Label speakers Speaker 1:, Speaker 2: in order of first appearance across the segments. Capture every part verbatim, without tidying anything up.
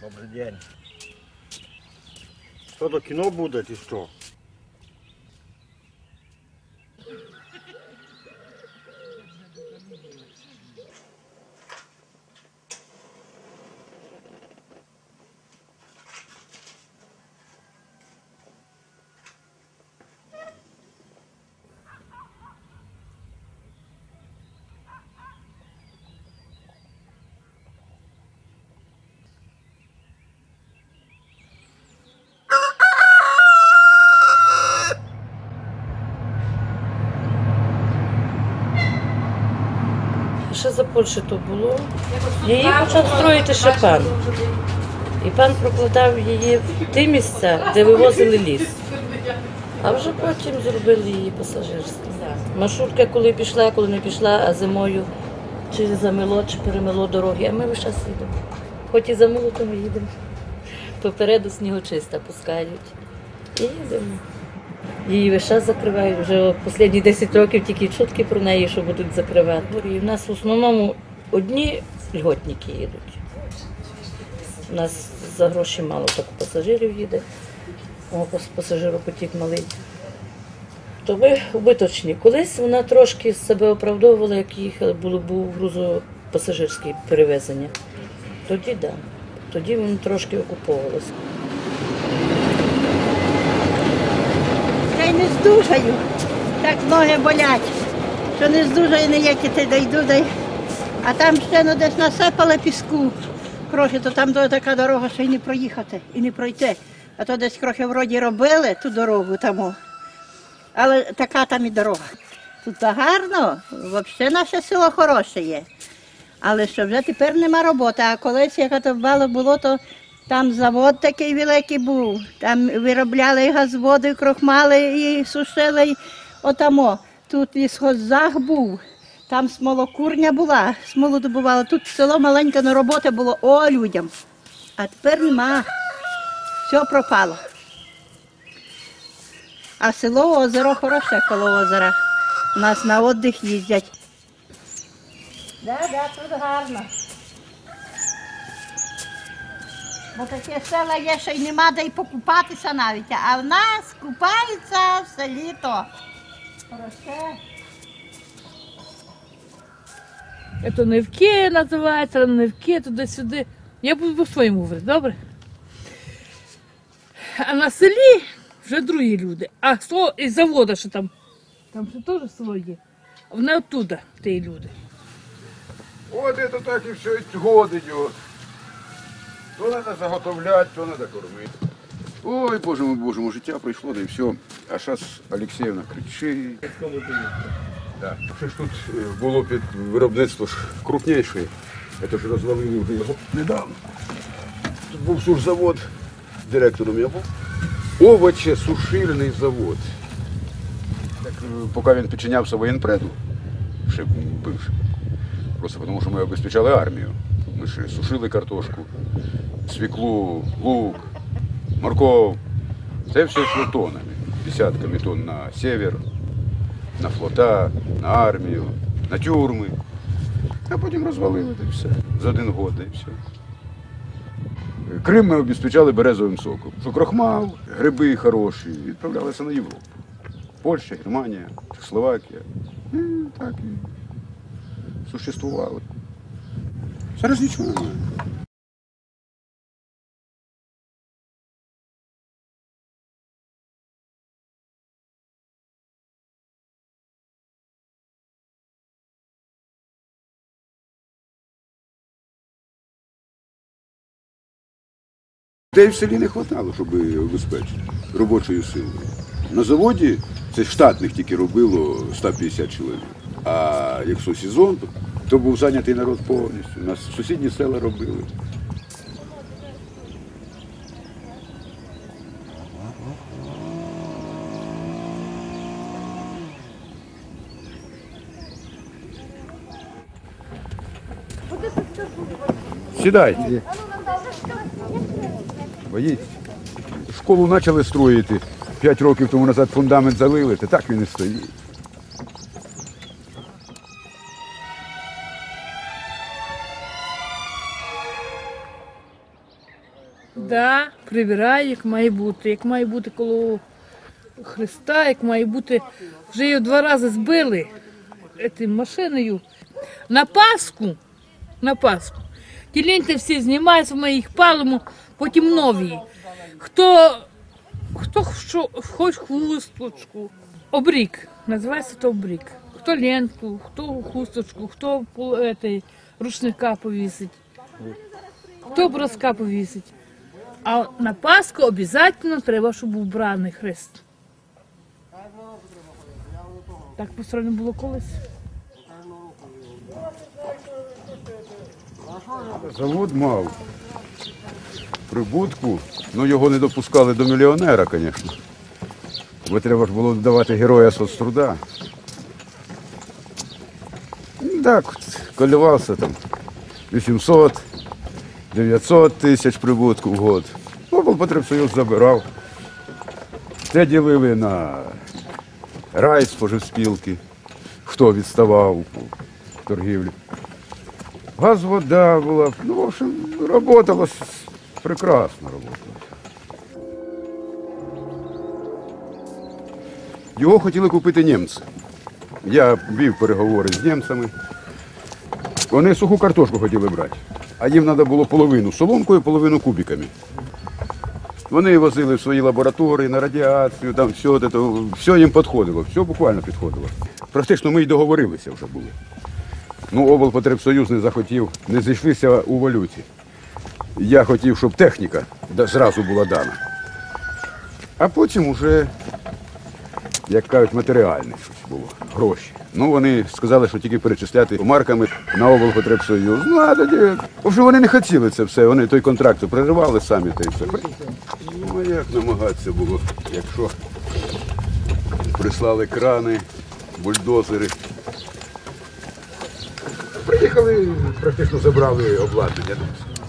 Speaker 1: Добрий день. Що, до кіно буде, чи що?
Speaker 2: Ще за Польщі то було. Її почав строїти ще пан. І пан прокладав її в ті місця, де вивозили ліс. А вже потім зробили її пасажирською. Маршрутка коли пішла, коли не пішла, а зимою чи замило, чи перемило дороги, а ми весь час їдемо. Хоч і замило, то ми їдемо. Попереду снігочиста пускають. І їдемо. Її весь час закривають. Вже останні десять років тільки чутки про неї, що будуть закривати. І в нас в основному одні льготники їдуть. У нас за гроші мало так пасажирів їде. О, пасажиропотік малий. То ми убиточні. Колись вона трошки себе оправдовувала, як їхала, було був грузопасажирське перевезення. Тоді так. Да. Тоді він трошки окуповувалося.
Speaker 3: Я й не здужаю, так ноги болять, що не здужаю ніякі ти дойду, дай. А там ще ну, десь насипали піску, крохи, то там така дорога, що й не проїхати, і не пройти. А то десь крохи вроді робили ту дорогу там, але така там і дорога. Тут гарно, взагалі наше село хороше є. Але що вже тепер нема роботи, а колись, як то було, то там завод такий великий був, там виробляли і газводи, і крохмали, і сушили, і отамо. Тут лісхоззах був, там смолокурня була, смолу добували. Тут село маленьке, але роботи було о людям. А тепер нема, все пропало. А село, озеро хороше коло озера. У нас на відпочинок їздять. Так, да, так, да, тут гарно. Бо таке села є, що й нема де й покупатися навіть, а в нас купаються все літо. Хороше.
Speaker 4: Це Невки називається, Невки, туди-сюди. Я буду по-своєму говорити, добре? А на селі вже другі люди. А село із заводу, що там, там ще теж село є. Вони оттуда, ті люди.
Speaker 5: От це так і все год йде. То треба заготовляти, то треба кормити. Ой, боже мой, боже мой, життя пройшло, да і все. А зараз Олексіївна кричить. Да. Що ж тут було під виробництво ж крупніше. Це ж розвалили вже його недавно. Тут був сушзавод, директором я був. Овочесушильний завод. Так, поки він підчинявся воєнпреду, ще бившим. Просто тому, що ми обезпечали армію. Ми ще сушили картошку, свіклу, лук, морков. Це все йшло тоннами. Десятками тонн на север, на флота, на армію, на тюрми. А потім розвалили, та й все. За один год, та й все. Крим ми обезпечали березовим соком. Що крохмал, гриби хороші, відправлялися на Європу. Польща, Германія, Чехословакія. І так і существували. Зараз нічого немає. Людей в селі не вистачало, щоб обезпечити робочою силою. На заводі це штатних тільки робило сто п'ятдесят чоловік. А якщо сезон, то був зайнятий народ повністю. У нас сусідні села робили. Сідайте. Боїться. Школу почали строїти. П'ять років тому назад фундамент залили, та так він і стоїть.
Speaker 4: Да, прибираю, як має бути. Як має бути коло Христа, як має бути. Вже його два рази збили етим машиною. На Пасху, на Пасху. Ті ленти всі знімаються, ми їх палимо, потім нові. Хто, хто що, хоч хусточку. Обрік, називається то обрік. Хто ленту, хто хусточку, хто этой, рушника повісить, хто броска повісить. А на Пасху обов'язково треба, щоб був браний хрест. Так построєно було колись.
Speaker 5: Завод мав прибутку, ну його не допускали до мільйонера, звісно. Бо треба ж було давати героя соцтруда. Так, коливався там вісімсот, дев'ятсот тисяч прибутку в год. Облпотребсоюз забирав. Це ділили на райспоживспілки, хто відставав у торгівлі. Газ, вода була, ну, в общем, работала, прекрасно работала. Його хотіли купити німці. Я вів переговори з німцями. Вони суху картошку хотіли брати, а їм треба було половину соломкою, половину кубиками. Вони возили в свої лабораторії на радіацію, там все, це, все їм підходило, все буквально підходило. Практично ми й договорилися вже були. Ну, облпотребсоюз не захотів, не зійшлися у валюті. Я хотів, щоб техніка зразу була дана. А потім вже, як кажуть, матеріальне щось було, гроші. Ну, вони сказали, що тільки перечисляти марками на облпотребсоюз. Ну, а тоді, вже вони не хотіли це все, вони той контракт проривали самі та й все. Ну, а як намагатися було, якщо прислали крани, бульдозери. Приїхали, практично забрали обладнання.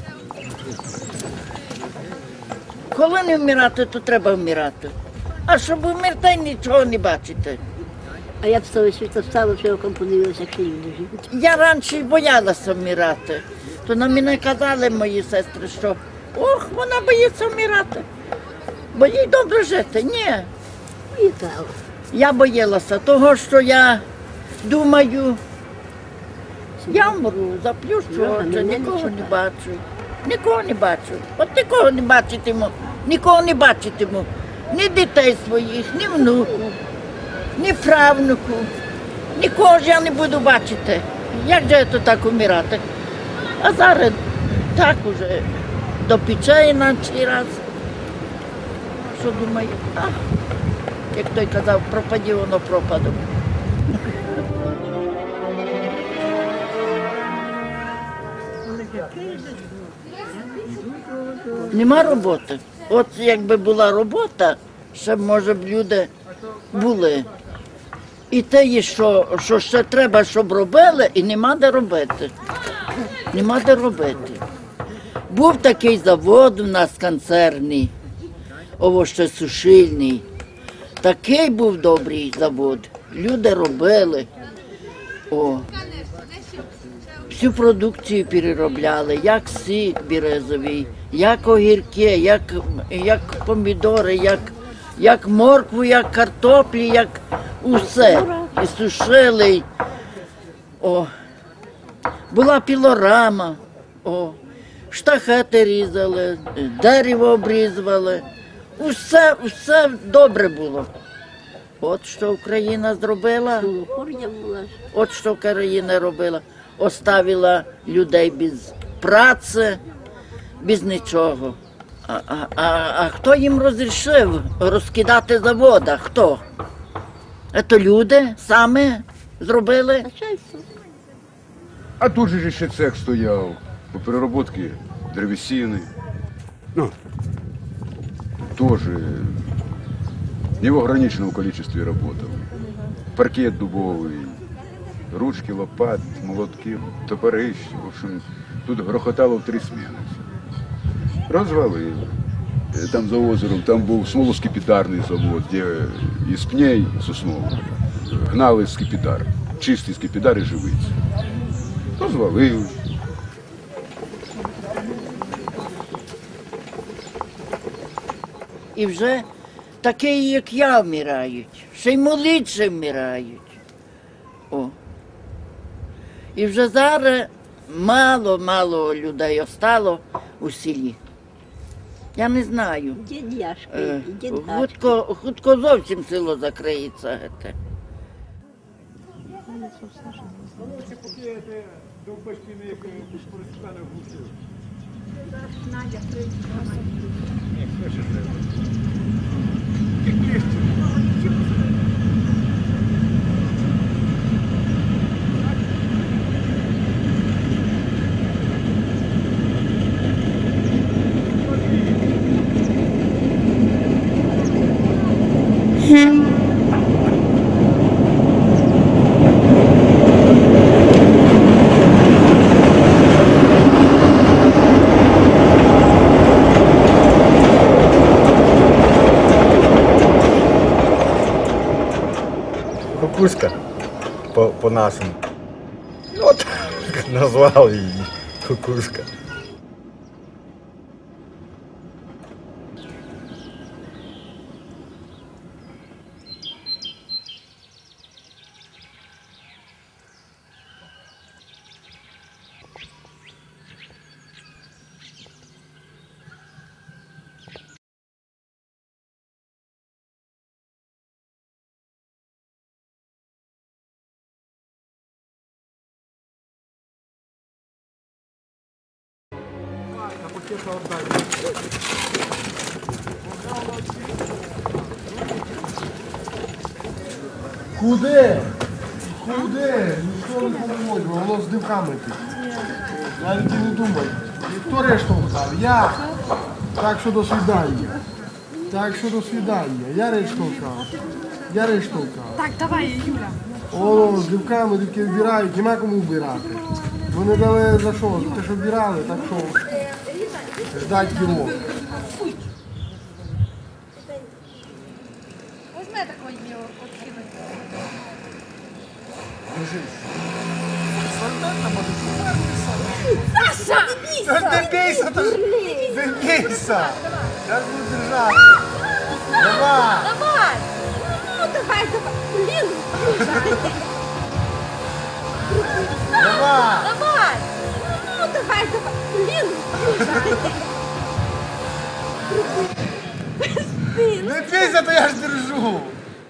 Speaker 6: Коли не вмирати, то треба вмирати. А щоб вмерти, нічого не бачите.
Speaker 3: А я б з того світу встала, що я компонуюся, як люди живуть.
Speaker 6: Я раніше й боялася вмирати. То на мене казали мої сестри, що ох, вона боїться вмирати. Бо їй добре жити. Ні.
Speaker 3: І так.
Speaker 6: Я боялася того, що я думаю, я вмру, заплющу очі, нікого не бачу. Нікого не бачу. От нікого не бачитиму, нікого не бачитиму. Ні дітей своїх, ні внуку, ні правнуку. Нікого ж я не буду бачити. Як же це так умирати? А зараз так уже до печей наче раз. Що думаю, а, як той казав, пропаді воно пропаду. Нема роботи. От якби була робота, ще, може б, люди були. І те, є, що, що ще треба, щоб робили, і нема де робити. Нема де робити. Був такий завод у нас концерний, овощесушильний. Такий був добрий завод. Люди робили. О. Всю продукцію переробляли, як сік березовий, як огірки, як, як помідори, як, як моркву, як картоплі, як усе. І сушили. О. Була пілорама, о. Штахети різали, дерево обрізували. Усе, усе добре було. От що Україна зробила, от що Україна робила. Оставила людей без праці, без нічого. А, а, а, а хто їм розрішив розкидати завода? Хто? Це люди самі зробили?
Speaker 5: А тут же ще цех стояв по переработці древесини. Ну, тоже не в ограниченном количестве работал. Паркет дубовый, ручки, лопат, молотки, топорищ. В общем, тут грохотало в три сміни. Розвалили. Там за озером, там був смолоскипідарний завод, де із пней соснових гнали скипідар, чистий скипідар і живиці. Розвалили.
Speaker 6: і вже такі, як я, вмирають, ще й молодші вмирають. О. І вже зараз мало-мало людей остало у селі. Я не знаю.
Speaker 3: Дід Яшко,
Speaker 6: Е,
Speaker 3: дід Гашко.
Speaker 6: Хутко, хутко зовсім село закриється. Гете.
Speaker 1: Кукушка по, по-нашому. Ну, так назвали її кукушка.
Speaker 7: Куди? Куди? Ніхто не поможе, воно з дивками тут. Навіть і не думай. Хто решту вхав? Я. Так що до свидання. Так що до свидання. Я решту вхав. Я решту вхав.
Speaker 8: Так, давай, Юля.
Speaker 7: О, з дивками дивки вбирають, нема кому вбирати. Вони дали за що? За те, що вбирали, так що ждать кілок.
Speaker 8: Возьми такое дело, подкинуть. Саша!
Speaker 7: Не бійся, не бійся! Я буду держати. Давай!
Speaker 8: Давай! Ну, давай, давай. Блин,
Speaker 7: Давай!
Speaker 8: давай! Ну, давай, давай. Блин,
Speaker 7: Не бійся, то я ж держу!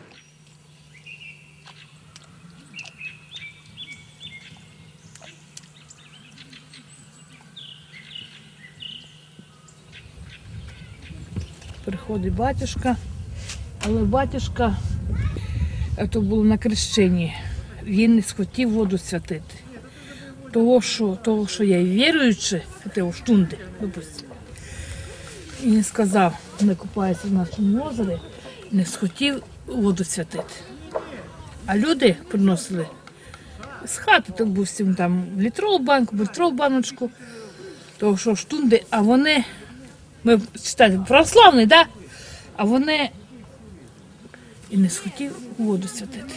Speaker 4: Приходить батюшка, але батюшка, це було на крещенні, він не схотів воду святити. Того, що, того, що я віруючи, це у штунди, допустимо. І він сказав, не купаюся в нашому озері, не схотів воду святити. А люди приносили з хати, допустимо, там літрову банку, літрову баночку, того, що штунди, а вони, ми читаємо, православний, так? Да? А вони і не схотів воду святити.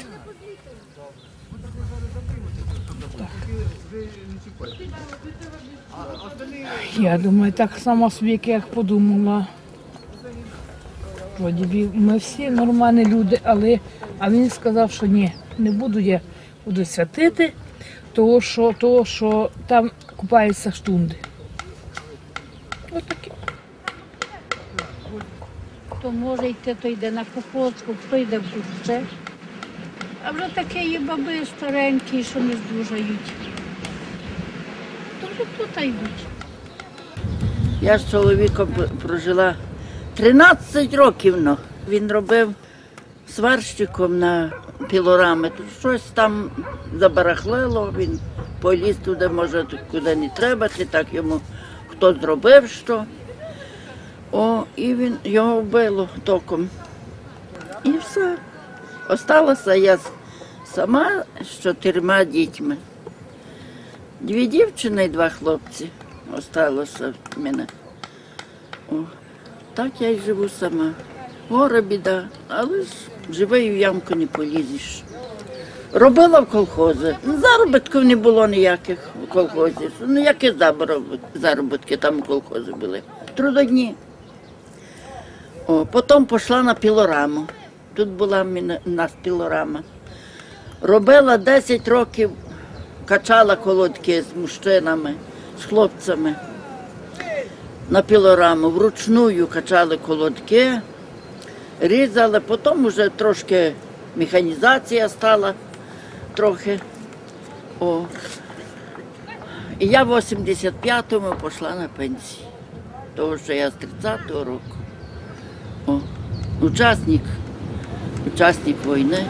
Speaker 4: Так. Я думаю, так само собі, як я подумала. Вроді би, ми всі нормальні люди, але а він сказав, що ні, не буду я воду святити, того, що, того, що там купаються штунди. Ось таке.
Speaker 3: Хто може йти, то йде на Кохоцьку, хто йде в Бужче. А вже такі є баби старенькі, що не здужають. То вже тут йдуть.
Speaker 6: Я з чоловіком прожила тринадцять років. Ну. Він робив сварщиком на пілорами. Тут щось там забарахлило, він поліз туди, може, куди не треба, чи так йому хто зробив що. О, і він його вбило током. І все. Осталася я сама з чотирма дітьми. Дві дівчини і два хлопці. Осталося в мене. О, так я й живу сама. Горе біда, але ж живий в ямку не полізеш. Робила в колхозі. Заробітків не було ніяких у колхозі. Ну, які заробітки там у колхозі були? Трудодні. О, потім пішла на пілораму. Тут була у нас пілорама. Робила десять років, качала колодки з мужчинами, з хлопцями. На пілораму вручную качали колодки, різали, потім вже трошки механізація стала, трохи. О. І я в вісімдесят п'ятому пішла на пенсію, тому що я з тридцятого року. О. Учасник, учасник війни.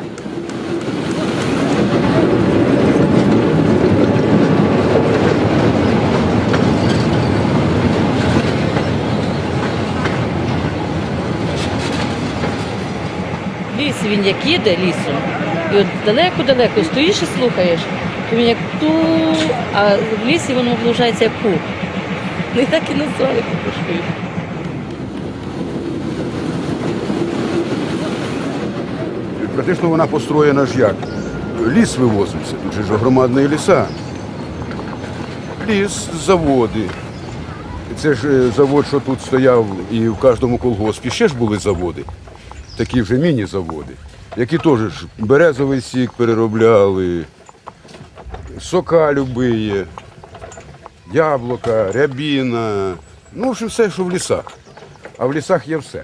Speaker 2: Ліс, він як їде лісом, і от далеко-далеко стоїш і слухаєш, то він як ту, а в лісі воно виходить як ку. Не так і назвали кукушкою.
Speaker 5: Практично вона построєна ж як. Ліс вивозився, тут же ж громадні ліса. Ліс, заводи. Це ж завод, що тут стояв, і в кожному колгоспі ще ж були заводи. Такі вже міні-заводи, які теж ж березовий сік переробляли, сока любиє, яблука, рябіна, ну, в общем, все, що в лісах. А в лісах є все.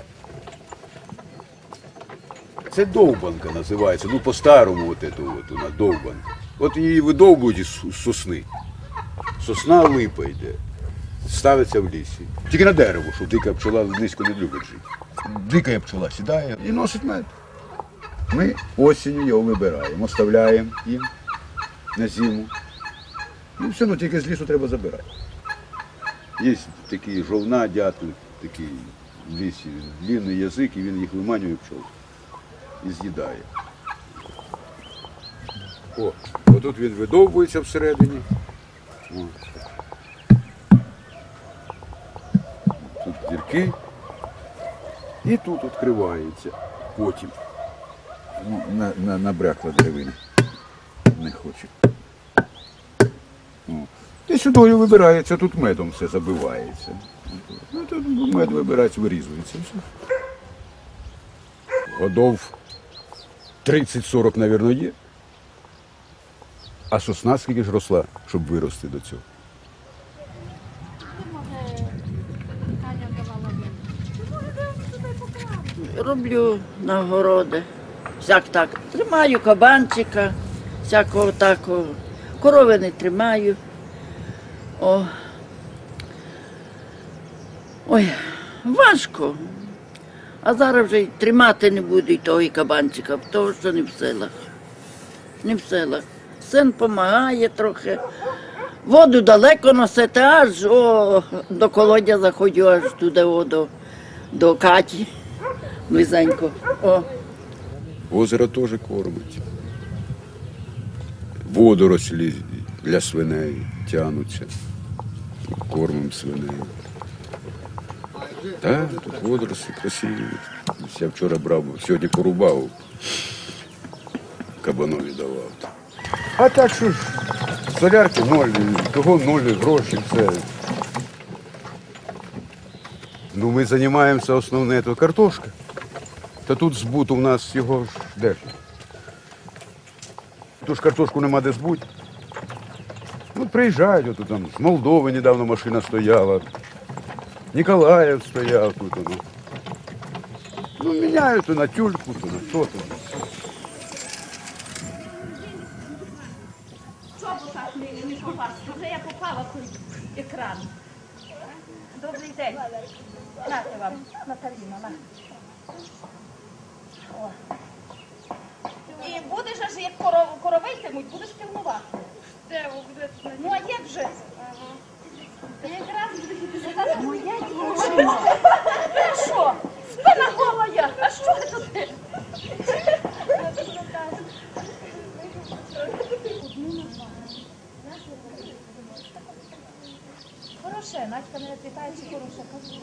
Speaker 5: Це довбанка називається, ну по-старому от эту от вона довбанка. От її видовбують із сосни. Сосна липа йде, ставиться в лісі. Тільки на дерево, щоб дика пчола низько не любить жити. Дика пчола сідає і носить мед. Ми осінню його вибираємо, оставляємо їм на зиму. Ну все, ну тільки з лісу треба забирати. Є такі жовна, дятли, такий в лісі, длинний язик, і він їх виманює пчол і з'їдає. О, отут він видовбується всередині. О. Тут дірки. І тут відкривається потім. Ну, на, на, набрякла деревина. Не хочу. О. І сюди вибирається, тут медом все забивається. Ну, тут мед вибирається, вирізується. Все. Годов тридцять-сорок, мабуть, є. А сосна скільки ж росла, щоб вирости до цього?
Speaker 6: Роблю на городи. Всяк так. Тримаю кабанчика, всякого такого. Корови не тримаю. О. Ой, важко. А зараз вже й тримати не буду і того і кабанчика, тому що не в силах. Не в силах. Син допомагає трохи. Воду далеко носити, аж о, до колодязя заходжу, аж туди о, до, до Каті. Близенько. О.
Speaker 5: Озеро теж кормить. Водорослі для свиней тягнуться. Кормимо свиней. Так, тут водорослі красиві. Я вчора брав, сьогодні порубав, кабанові давав. А так що ж, солярки ноль, того нуль, гроші, все. Ну ми займаємося основне, це картошка. Та тут збут у нас його ж де ж? Тут ж картошку нема де збуть. Ну приїжджають, от там з Молдови недавно машина стояла. Ніколаїв стояв тут. Ну, ну міняють то на тюльку, то на що то.
Speaker 8: Вже я попала в екран. Добрий день. Нате вам, Наталіна, на. О. І будеш аж як коров, коровитимуть, будеш пильнувати. Де ви будете? Ну а як же? Ага. Якраз будете. Моя дівчина. Що? Спина гола я. А що тут? Хороше, Надька мене питає, чи хороше кажу.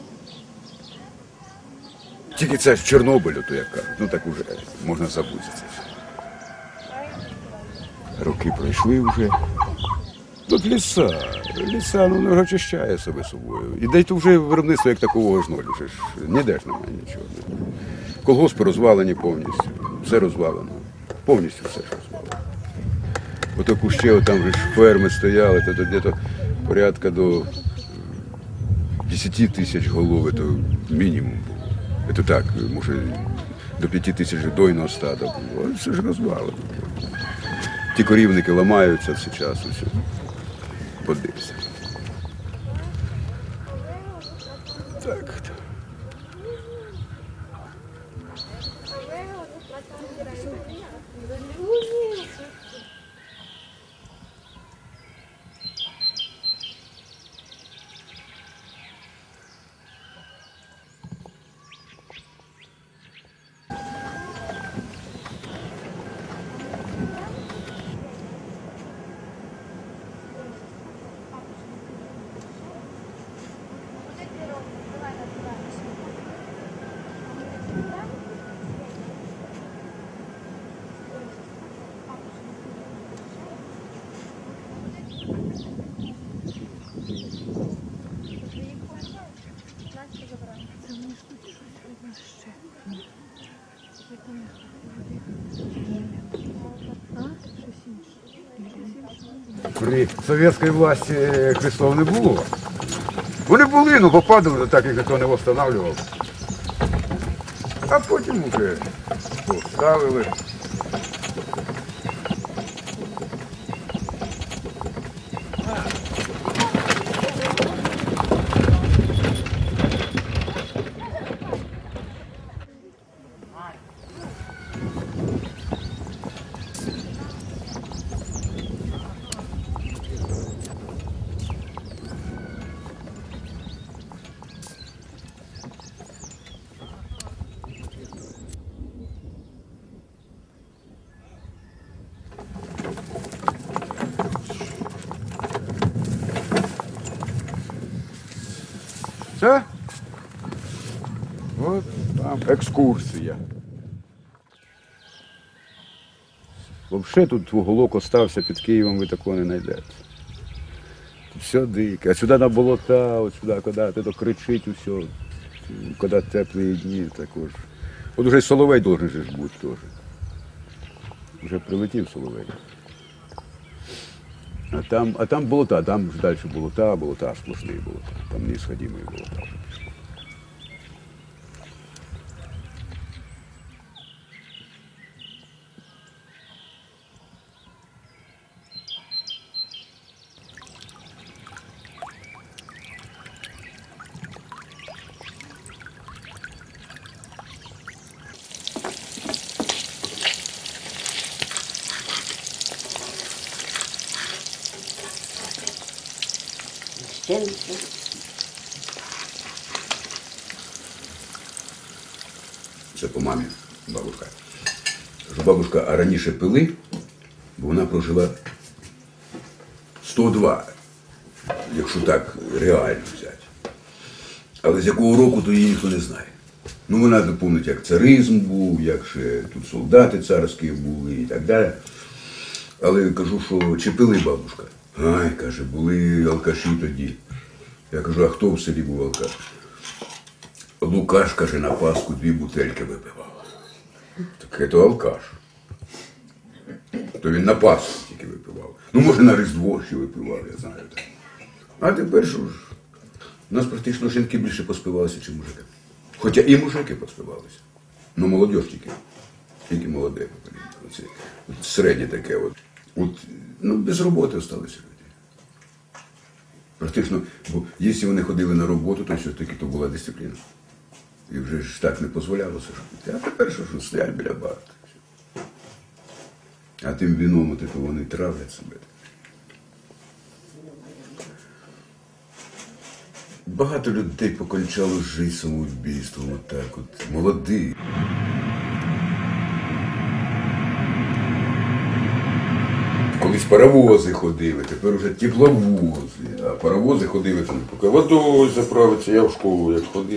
Speaker 5: Тільки це ж в Чорнобилю, то яка. Ну так уже можна забути це все. Роки пройшли вже. Тут ліса. Ліса, ну, не очищає себе собою. І де тут вже виробництво як такого ж ноль. Вже ж ніде ж немає нічого. Колгоспи розвалені повністю. Все розвалено. Повністю все ж розвалено. Ото куще, там вже ж ферми стояли, то тут десь порядка до десять тисяч голов, це мінімум було. Це так, може, до п'яти тисяч дойного стада було. Все ж розвалено. Ті корівники ламаються все час, усе. Подивися. Так. При совєтській власті хрестов не було. Вони були, ну попадали, так як ніхто не встановлював. А потім вже поставили. Все? От там екскурсія. Взагалі тут уголок остався під Києвом, ви такого не знайдете. Тут все дике. А сюди на болота, от сюди, коли то кричить усе, коли теплі дні також. От уже й соловей должен же ж бути теж. Вже прилетів соловей. А там, а там болота, там ж далі болота, болота, сплошні болота. Там неисходимые болота. Це по мамі бабушка. Що бабушка, а раніше пили, бо вона прожила сто два, якщо так реально взяти. Але з якого року, то її ніхто не знає. Ну, вона пам'ятає, як царизм був, як ще тут солдати царські були і так далі. Але кажу, що чи пили бабушка? Ай, каже, були алкаші тоді. Я кажу, а хто в селі був алкаш? Лукаш, каже, на Пасху дві бутельки випивав. Так це алкаш. То він на Пасху тільки випивав. Ну, може, на Різдво ще випивав, я знаю. Так. А тепер що ж? У нас практично жінки більше поспівалися, ніж мужики. Хоча і мужики поспівалися. Ну, молодь тільки. Тільки молоде покоління. Оце, от середнє таке. От. От, ну, без роботи залишилися люди. Практично, бо якщо вони ходили на роботу, то все-таки то була дисципліна. І вже ж так не дозволялося робити. А тепер що ж, стоять біля бару. А тим віном от то вони травлять себе. Багато людей покончало життя самоубійством, отак от, молоді. Колись паровози ходили, тепер вже тепловози. А паровози ходили, там, поки водою заправиться, я в школу як ходив.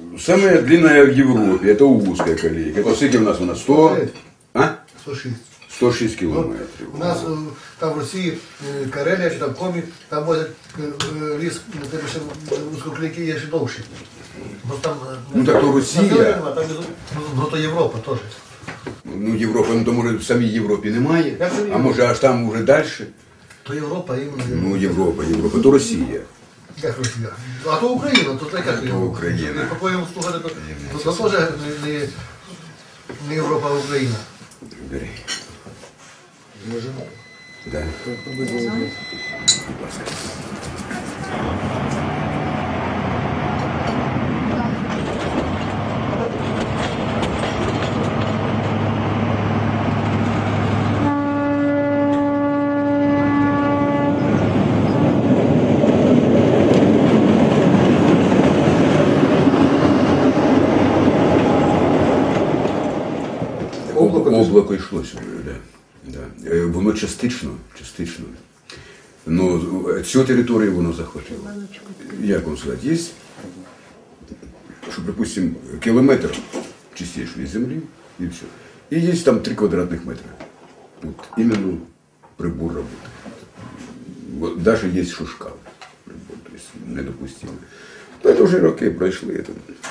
Speaker 5: Самая длинная в Европе, это узкая колейка. Это сколько у нас вона? сто? А?
Speaker 7: сто шість.
Speaker 5: сто шість кілометрів.
Speaker 7: У нас е, там в Росії е, Карелія чи там Комі, там возять е, е, ліс, на тебе ще ускоклики є ще довші. Бо там, е,
Speaker 5: Ну, так то Росія.
Speaker 7: населення, а там, ну, то Європа теж.
Speaker 5: Ну, Європа, ну то може в самій Європі немає,
Speaker 7: Як це
Speaker 5: а може аж там вже далі.
Speaker 7: То Європа, іменно.
Speaker 5: Ну, Європа, Європа, то Росія.
Speaker 7: Як Росія? А то Україна, то яка то Європа?
Speaker 5: Україна.
Speaker 7: По-твоєму слухати, то, то, то теж не, не, не Європа, а Україна.
Speaker 5: Бери. Да. Будь ласка. Облако йшло сюди, да. Да. Е, Воно частично, частично. Ну, цю територію воно захватило. Як вам сказати, є, що, припустимо, кілометр чистішої землі і все. І є там три квадратних метри. От іменно прибор роботи. Навіть є шушкал. Прибор, тобто недопустимо. Це вже роки пройшли.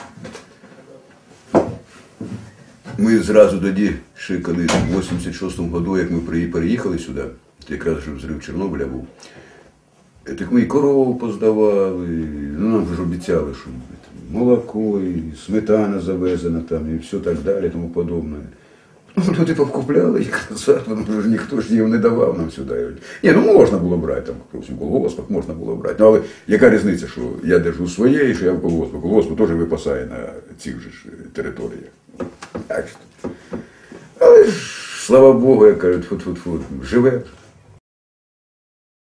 Speaker 5: Ми зразу тоді, ще коли в вісімдесят шостому году, як ми переїхали сюди, то якраз вже взрив Чорнобиля був, так ми і корову поздавали, ну нам вже ж обіцяли, що молоко, і сметана завезена там, і все так далі, тому подобне. Ну, люди покупляли і казали, ну ж ніхто ж їм не давав нам сюди. Ні, ну можна було брати, там, в колгоспах можна було брати. Ну, але яка різниця, що я держу своє і що я в колгоспах. Колгосп теж випасає на цих же ж територіях. Так що. Але ж, слава Богу, як кажуть, фу-фу-фу, живе.